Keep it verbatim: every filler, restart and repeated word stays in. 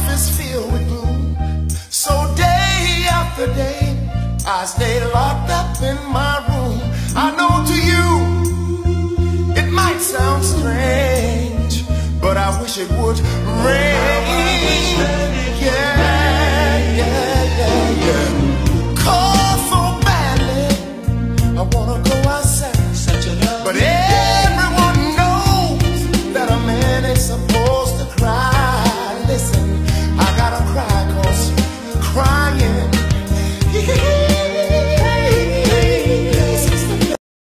is filled with gloom. So day after day, I stay locked up in my room. I know to you, it might sound strange, but I wish it would rain.